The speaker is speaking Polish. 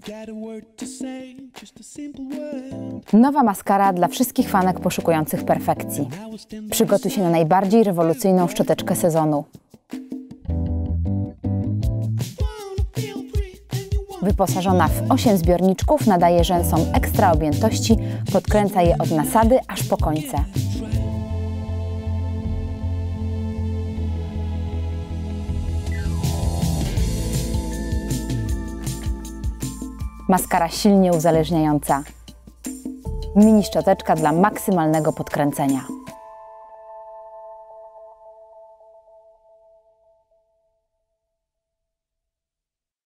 Nowa maskara dla wszystkich fanek poszukujących perfekcji. Przygotuj się na najbardziej rewolucyjną szczoteczkę sezonu. Wyposażona w 8 zbiorniczków, nadaje rzęsom ekstra objętości, podkręca je od nasady aż po końce. Maskara silnie uzależniająca. Mini szczoteczka dla maksymalnego podkręcenia.